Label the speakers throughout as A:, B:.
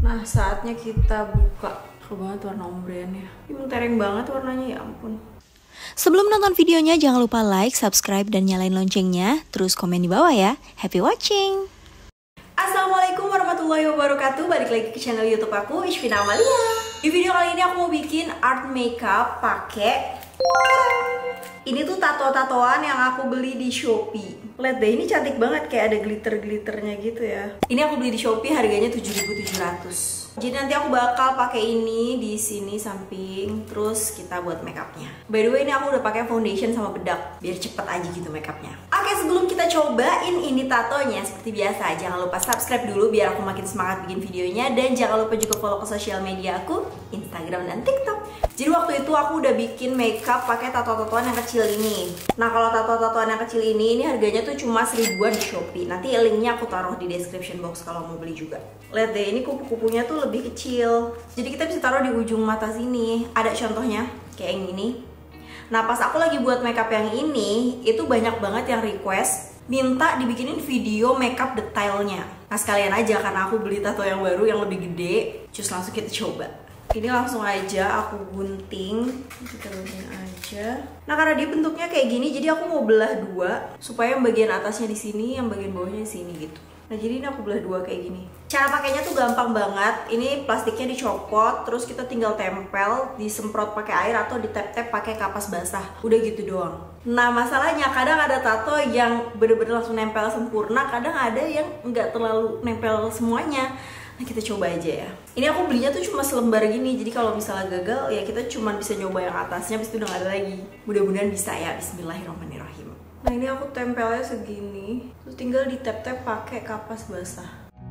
A: Nah, saatnya kita buka. Keren banget warna ombre-nya. Ini mentereng banget warnanya, ya ampun.
B: Sebelum nonton videonya, jangan lupa like, subscribe, dan nyalain loncengnya. Terus komen di bawah ya. Happy watching!
A: Assalamualaikum warahmatullahi wabarakatuh. Balik lagi ke channel YouTube aku, Ishvina Amalia. Di video kali ini aku mau bikin art makeup pakai ini tuh tato-tatoan yang aku beli di Shopee. Lihat deh, ini cantik banget, kayak ada glitter-glitternya gitu ya. Ini aku beli di Shopee, harganya 7.700. Jadi nanti aku bakal pakai ini di sini samping, terus kita buat makeupnya. By the way, ini aku udah pakai foundation sama bedak biar cepet aja gitu makeupnya. Oke, sebelum kita cobain ini tatonya, seperti biasa jangan lupa subscribe dulu biar aku makin semangat bikin videonya, dan jangan lupa juga follow ke sosial media aku, Instagram dan TikTok. Jadi waktu itu aku udah bikin makeup pakai tato-tatoan yang kecil ini. Nah, kalau tato-tatoan yang kecil ini harganya tuh cuma 1000-an di Shopee. Nanti linknya aku taruh di description box kalau mau beli juga. Lihat deh, ini kupu-kupunya tuh lebih kecil. Jadi kita bisa taruh di ujung mata sini. Ada contohnya kayak yang ini. Nah, pas aku lagi buat makeup yang ini, itu banyak banget yang request minta dibikinin video makeup detailnya. Nah, sekalian aja karena aku beli tato yang baru yang lebih gede, terus langsung kita coba. Ini langsung aja aku gunting, kita gunting aja. Nah, karena dia bentuknya kayak gini, jadi aku mau belah dua supaya yang bagian atasnya di sini, yang bagian bawahnya di sini gitu. Nah, jadi ini aku belah dua kayak gini. Cara pakainya tuh gampang banget. Ini plastiknya dicopot, terus kita tinggal tempel, disemprot pakai air atau ditap-tap pakai kapas basah. Udah gitu doang. Nah, masalahnya kadang ada tato yang bener-bener langsung nempel sempurna, kadang ada yang nggak terlalu nempel semuanya. Nah, kita coba aja ya. Ini aku belinya tuh cuma selembar gini, jadi kalau misalnya gagal ya kita cuma bisa nyoba yang atasnya, habis itu udah gak ada lagi. Mudah-mudahan bisa ya. Bismillahirrahmanirrahim. Nah, ini aku tempelnya segini, terus tinggal di tap-tap pakai kapas basah.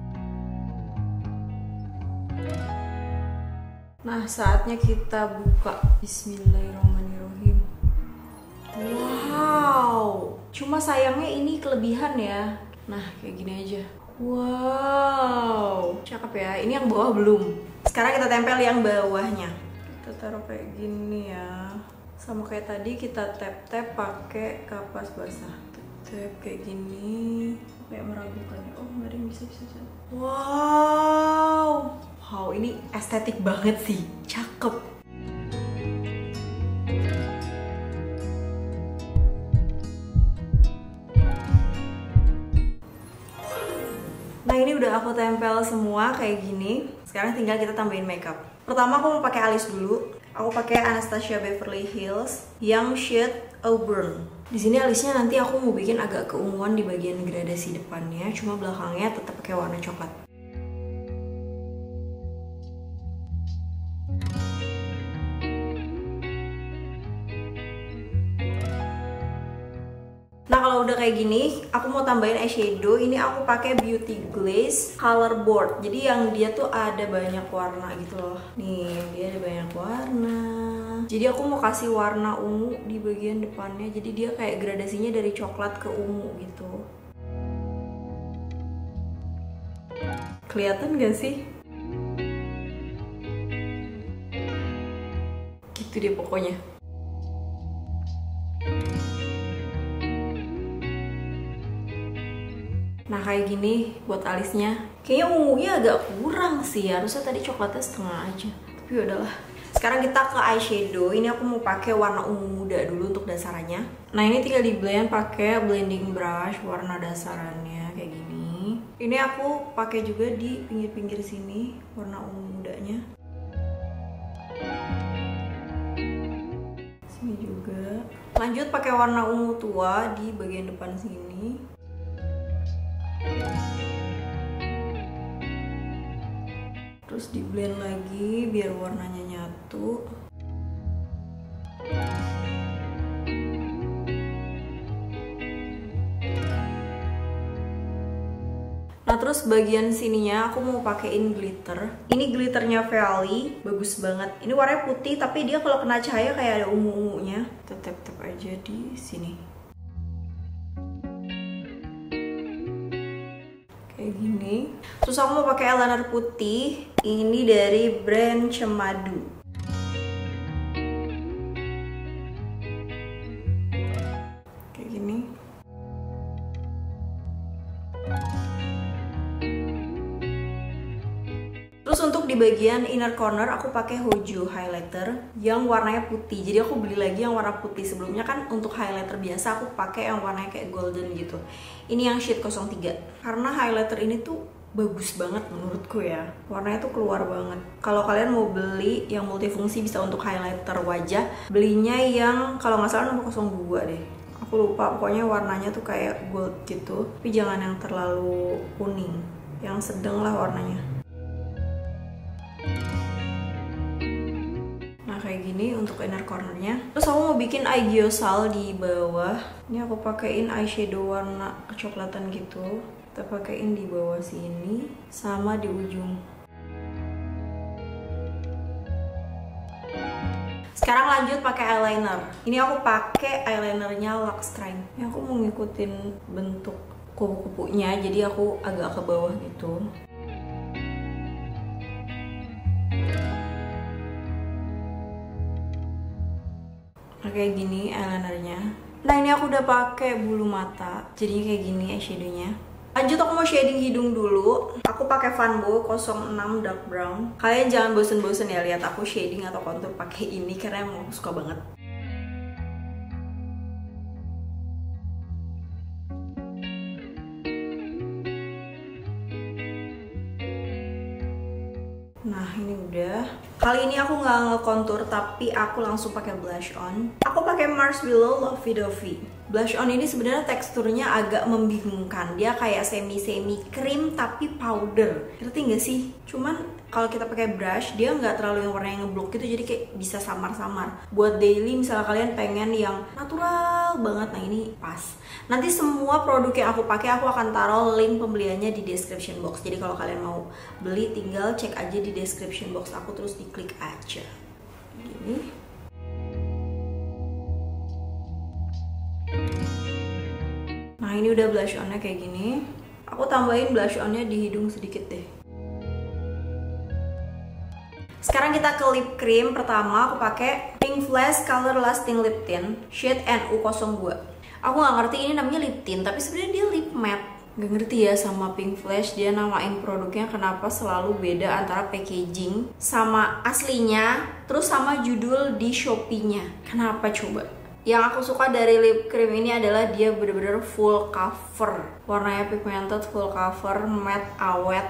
A: Nah, saatnya kita buka. Bismillahirrahmanirrahim. Wow, cuma sayangnya ini kelebihan ya. Nah, kayak gini aja. Wow, cakep ya. Ini yang bawah belum. Sekarang kita tempel yang bawahnya. Kita taruh kayak gini ya. Sama kayak tadi kita tap-tap pakai kapas basah. Tap kayak gini. Kayak meragukan. Oh, nggak ada yang bisa. Wow. Wow, ini estetik banget sih. Cakep. Nah, ini udah aku tempel semua kayak gini. Sekarang tinggal kita tambahin makeup. Pertama aku mau pakai alis dulu. Aku pakai Anastasia Beverly Hills yang shade Auburn. Di sini alisnya nanti aku mau bikin agak keunguan di bagian gradasi depannya, cuma belakangnya tetap pakai warna coklat. Nah, kalau udah kayak gini, aku mau tambahin eyeshadow. Ini aku pakai Beauty Glaze Color Board. Jadi yang dia tuh ada banyak warna gitu loh. Nih, dia ada banyak warna. Jadi aku mau kasih warna ungu di bagian depannya. Jadi dia kayak gradasinya dari coklat ke ungu gitu. Kelihatan gak sih? Gitu deh pokoknya. Nah, kayak gini buat alisnya. Kayaknya ungunya agak kurang sih. Harusnya tadi coklatnya setengah aja. Tapi udahlah. Sekarang kita ke eyeshadow. Ini aku mau pakai warna ungu muda dulu untuk dasarannya. Nah, ini tinggal di blend pakai blending brush warna dasarannya kayak gini. Ini aku pakai juga di pinggir-pinggir sini warna ungu mudanya. Sini juga. Lanjut pakai warna ungu tua di bagian depan sini. Terus di blend lagi biar warnanya nyatu. Nah, terus bagian sininya aku mau pakein glitter. Ini glitternya Valley, bagus banget. Ini warnanya putih tapi dia kalau kena cahaya kayak ada ungu-ungunya. Kita tap-tap aja di sini. Kayak gini. Terus aku mau pakai eyeliner putih. Ini dari brand Cemadu. Kayak gini. untuk di bagian inner corner aku pakai Hojo highlighter yang warnanya putih. Jadi aku beli lagi yang warna putih. Sebelumnya kan untuk highlighter biasa aku pakai yang warnanya kayak golden gitu. Ini yang shade 03. Karena highlighter ini tuh bagus banget menurutku ya. Warnanya tuh keluar banget. Kalau kalian mau beli yang multifungsi bisa untuk highlighter wajah, belinya yang kalau nggak salah nomor 02 deh. Aku lupa, pokoknya warnanya tuh kayak gold gitu. Tapi jangan yang terlalu kuning, yang sedang lah warnanya. Nah kayak gini untuk inner cornernya. Terus aku mau bikin eye gyosal di bawah. Ini aku pakein eyeshadow warna kecoklatan gitu. Kita pakein di bawah sini sama di ujung. Sekarang lanjut pakai eyeliner. Ini aku pakai eyelinernya Luxtreme. Ini aku mau ngikutin bentuk kupu-kupunya, jadi aku agak ke bawah gitu. Kayak gini eyelinernya. Nah ini aku udah pakai bulu mata, jadinya kayak gini eyeshadownya. Lanjut aku mau shading hidung dulu. Aku pakai Vanbo 06 dark brown. Kalian jangan bosen-bosen ya lihat aku shading atau contour pakai ini karena emang aku suka banget. Nah ini udah. Kali ini aku nggak nge-contour tapi aku langsung pakai blush on. Aku pakai Mars Willow Lovey Dovey. Blush on ini sebenarnya teksturnya agak membingungkan. Dia kayak semi krim tapi powder. Ngerti nggak sih? Cuman kalau kita pakai brush dia nggak terlalu yang warnanya ngeblok gitu, jadi kayak bisa samar-samar. Buat daily misalnya kalian pengen yang natural banget, nah ini pas. Nanti semua produk yang aku pakai aku akan taruh link pembeliannya di description box. Jadi kalau kalian mau beli tinggal cek aja di description box aku terus diklik aja. Gini. Nah ini udah blush onnya kayak gini. Aku tambahin blush onnya di hidung sedikit deh. Sekarang kita ke lip cream. Pertama aku pakai Pink Flash Color Lasting Lip Tint shade NU02. Aku nggak ngerti ini namanya lip tint, tapi sebenarnya dia lip matte. Gak ngerti ya sama Pink Flash, dia namain produknya kenapa selalu beda antara packaging sama aslinya, terus sama judul di Shopee-nya. Kenapa coba? Yang aku suka dari lip cream ini adalah dia bener-bener full cover. Warnanya pigmented, full cover, matte, awet.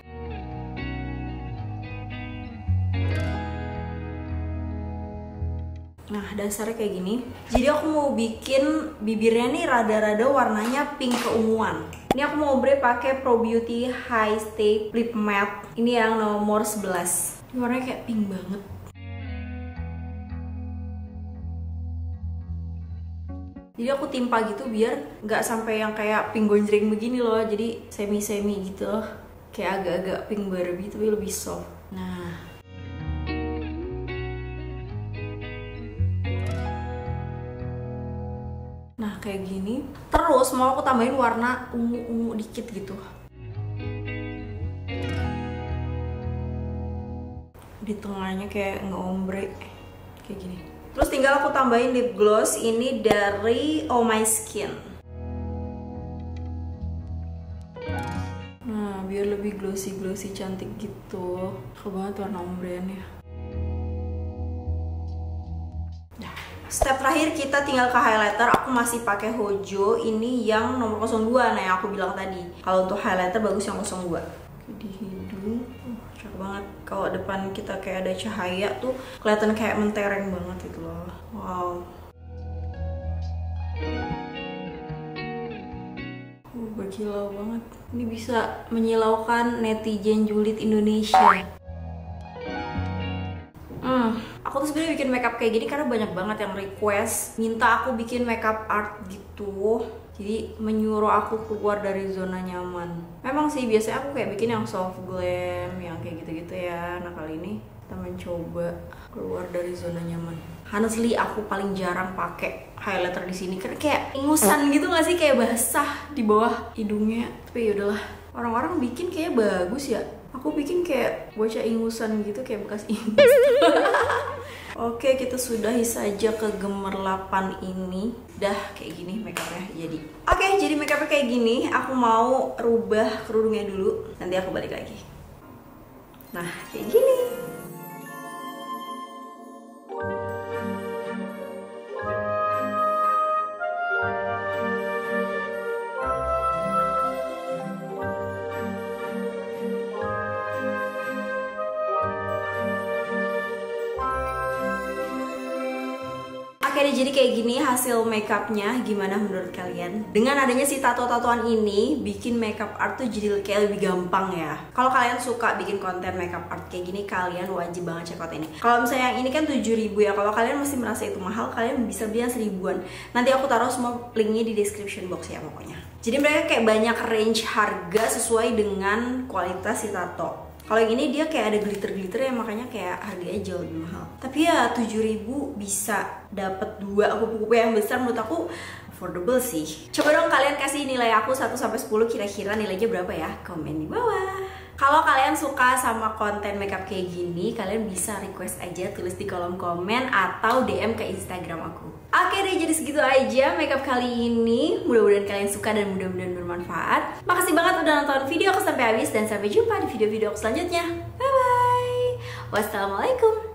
A: Nah dasarnya kayak gini. Jadi aku mau bikin bibirnya nih rada-rada warnanya pink keunguan. Ini aku mau pakai Pro Beauty High Stay Lip Matte. Ini yang nomor 11. Ini warnanya kayak pink banget. Jadi aku timpa gitu biar nggak sampai yang kayak pink gonjreng begini loh. Jadi semi-semi gitu. Kayak agak-agak pink Barbie tapi lebih soft. Nah kayak gini. Terus mau aku tambahin warna ungu-ungu dikit gitu di tengahnya kayak nge-ombre kayak gini. Terus tinggal aku tambahin lip gloss ini dari Oh My Skin. Nah biar lebih glossy cantik gitu. Suka banget warna ombre-nya. Step terakhir kita tinggal ke highlighter. Aku masih pakai Hojo ini yang nomor 02. Nah yang aku bilang tadi, kalau untuk highlighter bagus yang 02. Di hidung, cakep banget. Kalau depan kita kayak ada cahaya tuh kelihatan kayak mentereng banget gitu loh. Wow. Berkilau banget. Ini bisa menyilaukan netizen julid Indonesia. Aku tuh sebenarnya bikin makeup kayak gini karena banyak banget yang request minta aku bikin makeup art gitu. Jadi menyuruh aku keluar dari zona nyaman. Memang sih biasanya aku kayak bikin yang soft glam, yang kayak gitu-gitu ya. Nah kali ini kita mencoba keluar dari zona nyaman. Honestly aku paling jarang pakai highlighter di sini karena kayak ingusan gitu nggak sih, kayak basah di bawah hidungnya. Tapi yaudahlah, orang-orang bikin kayak bagus ya. Aku bikin kayak bocah ingusan gitu, kayak bekas ingus. Oke, kita sudahi saja kegemerlapan ini. Dah kayak gini makeupnya jadi. Oke, jadi makeupnya kayak gini. Aku mau rubah kerudungnya dulu. Nanti aku balik lagi. Nah, kayak gini. Akhirnya jadi kayak gini hasil makeupnya. Gimana menurut kalian? Dengan adanya si tato-tatoan ini bikin makeup art tuh jadi kayak lebih gampang ya. Kalau kalian suka bikin konten makeup art kayak gini, kalian wajib banget check out ini. Kalau misalnya yang ini kan 7.000 ya. Kalau kalian masih merasa itu mahal, kalian bisa beli yang 1000-an. Nanti aku taruh semua linknya di description box ya pokoknya. Jadi mereka kayak banyak range harga sesuai dengan kualitas si tato. Kalau yang ini dia kayak ada glitter-glitter ya, makanya kayak harganya jauh lebih mahal. Tapi ya 7.000 bisa dapat 2 kupu-kupu yang besar, menurut aku affordable sih. Coba dong kalian kasih nilai aku 1 sampai 10, kira-kira nilainya berapa ya? Komen di bawah. Kalau kalian suka sama konten makeup kayak gini, kalian bisa request aja, tulis di kolom komen atau DM ke Instagram aku. Oke deh, jadi segitu aja makeup kali ini. Mudah-mudahan kalian suka dan mudah-mudahan bermanfaat. Makasih banget udah nonton video aku sampai habis dan sampai jumpa di video-video aku selanjutnya. Bye bye. Wassalamualaikum.